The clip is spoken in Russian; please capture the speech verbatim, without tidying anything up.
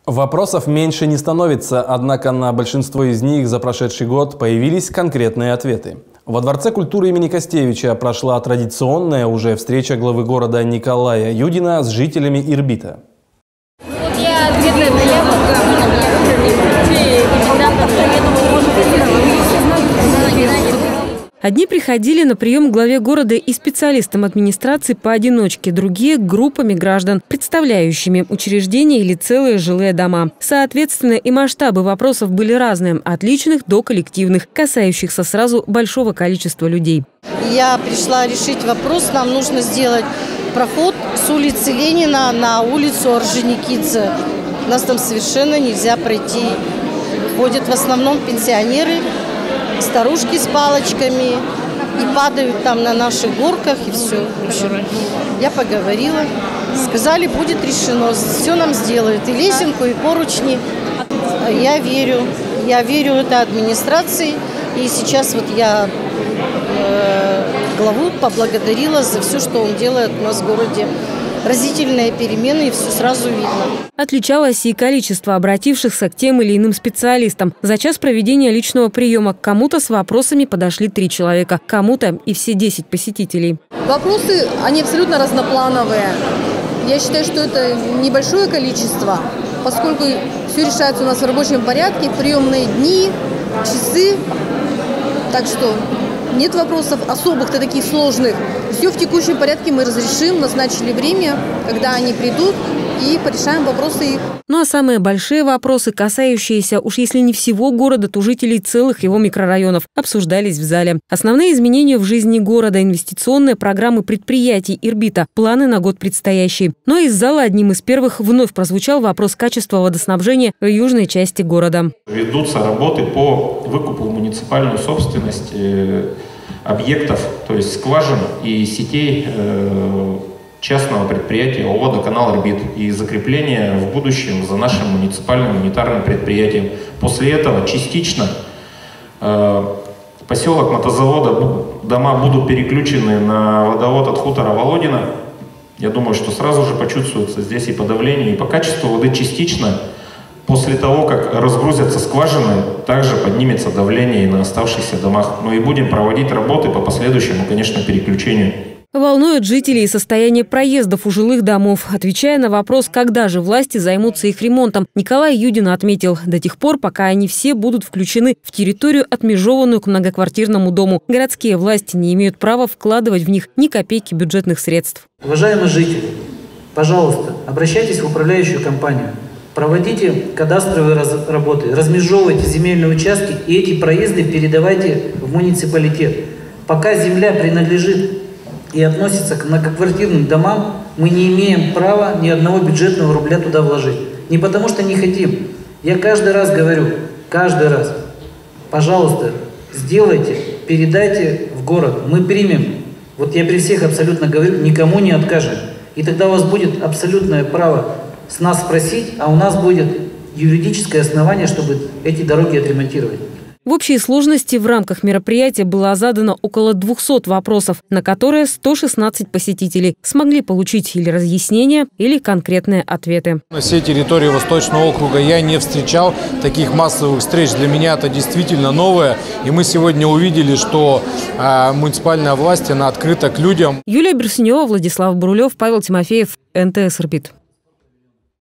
Вопросов меньше не становится, однако на большинство из них за прошедший год появились конкретные ответы. Во Дворце культуры имени Костевича прошла традиционная уже встреча главы города Николая Юдина с жителями Ирбита. Вот я бедная приехала, Одни приходили на прием к главе города и специалистам администрации поодиночке, другие – группами граждан, представляющими учреждения или целые жилые дома. Соответственно, и масштабы вопросов были разные – от личных до коллективных, касающихся сразу большого количества людей. Я пришла решить вопрос. Нам нужно сделать проход с улицы Ленина на улицу Орджоникидзе. У нас там совершенно нельзя пройти. Ходят в основном пенсионеры, старушки с палочками и падают там на наших горках и все. В общем, я поговорила, сказали, будет решено, все нам сделают, и лесенку, и поручни. Я верю, я верю этой администрации, и сейчас вот я э, главу поблагодарила за все, что он делает у нас в городе. Разительные перемены, и все сразу видно. Отличалось и количество обратившихся к тем или иным специалистам. За час проведения личного приема к кому-то с вопросами подошли три человека, кому-то и все десять посетителей. Вопросы, они абсолютно разноплановые. Я считаю, что это небольшое количество, поскольку все решается у нас в рабочем порядке, приемные дни, часы. Так что нет вопросов особых-то таких сложных. Все в текущем порядке мы разрешим, назначили время, когда они придут, и порешаем вопросы их. Ну а самые большие вопросы, касающиеся, уж если не всего города, то жителей целых его микрорайонов, обсуждались в зале. Основные изменения в жизни города, инвестиционные программы предприятий Ирбита, планы на год предстоящий. Но из зала одним из первых вновь прозвучал вопрос качества водоснабжения в южной части города. Ведутся работы по выкупу муниципальной собственности объектов, то есть скважин и сетей э, частного предприятия ООО «Водоканал Ирбит» и закрепление в будущем за нашим муниципальным унитарным предприятием. После этого частично э, поселок Мотозавода, дома будут переключены на водовод от хутора Володина. Я думаю, что сразу же почувствуется здесь и подавление, и по качеству воды частично. После того, как разгрузятся скважины, также поднимется давление и на оставшихся домах. Ну и будем проводить работы по последующему, конечно, переключению. Волнует жителей состояние проездов у жилых домов. Отвечая на вопрос, когда же власти займутся их ремонтом, Николай Юдин отметил, до тех пор, пока они все будут включены в территорию, отмежованную к многоквартирному дому. Городские власти не имеют права вкладывать в них ни копейки бюджетных средств. Уважаемые жители, пожалуйста, обращайтесь в управляющую компанию. Проводите кадастровые работы, размежевывайте земельные участки и эти проезды передавайте в муниципалитет. Пока земля принадлежит и относится к многоквартирным домам, мы не имеем права ни одного бюджетного рубля туда вложить. Не потому что не хотим. Я каждый раз говорю, каждый раз, пожалуйста, сделайте, передайте в город. Мы примем. Вот я при всех абсолютно говорю, никому не откажем. И тогда у вас будет абсолютное право с нас спросить, а у нас будет юридическое основание, чтобы эти дороги отремонтировать. В общей сложности в рамках мероприятия было задано около двухсот вопросов, на которые сто шестнадцать посетителей смогли получить или разъяснения, или конкретные ответы. На всей территории Восточного округа я не встречал таких массовых встреч. Для меня это действительно новое. И мы сегодня увидели, что э, муниципальная власть, она открыта к людям. Юлия Берсенева, Владислав Брулев, Павел Тимофеев, эн тэ эс Ирбит.